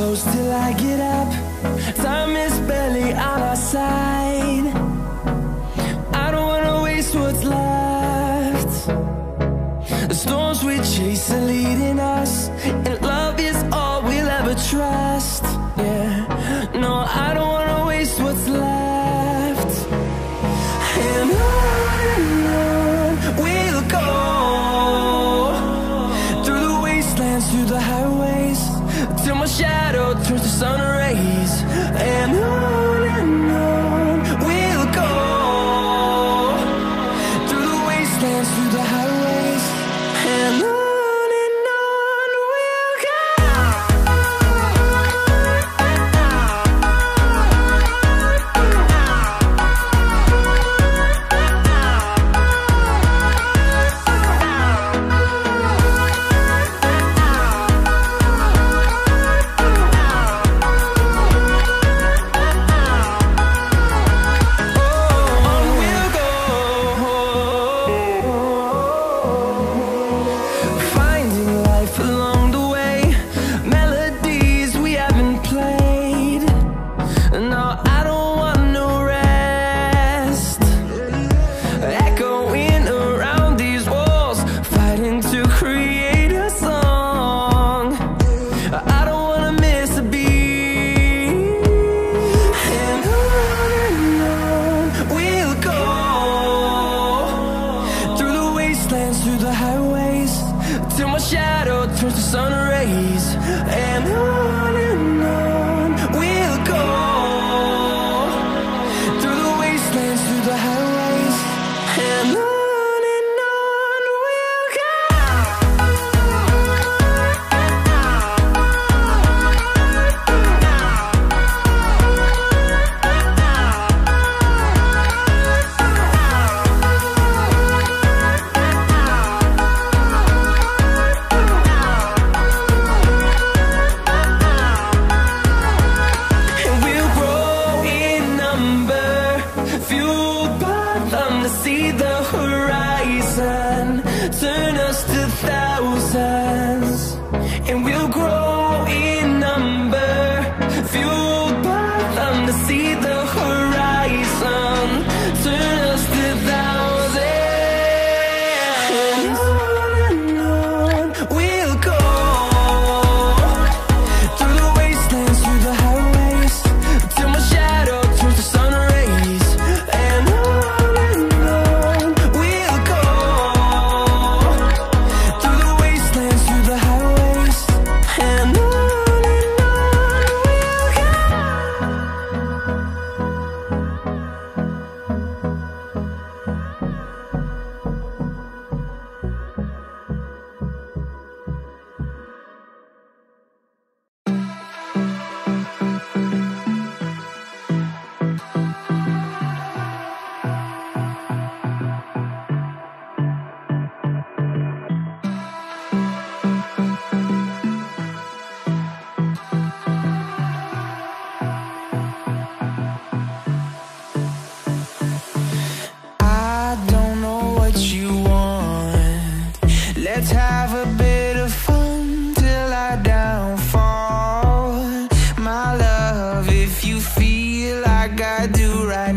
close till I get up. Time is barely on our side. I don't wanna waste what's left. The storms we chase are leading us, and love is all we'll ever trust. Yeah, no, I don't wanna waste what's left. And on we'll go, through the wastelands, through the highways, till my shadow turns to sun rays. And on we'll go, through the wastelands, through the highways, and on we'll go. Through the highways, till my shadow turns to sun rays. And on we'll go, through the wastelands, through the highways, and on we'll go. See the horizon, turn us to thousands, and we'll grow in number, fueled by them. To see the horizon, turn us to thousands, and on we'll go, through the wastelands, through the highways, till my shadow turns to sun rays. And let's have a bit of fun till I downfall. My love, if you feel like I do right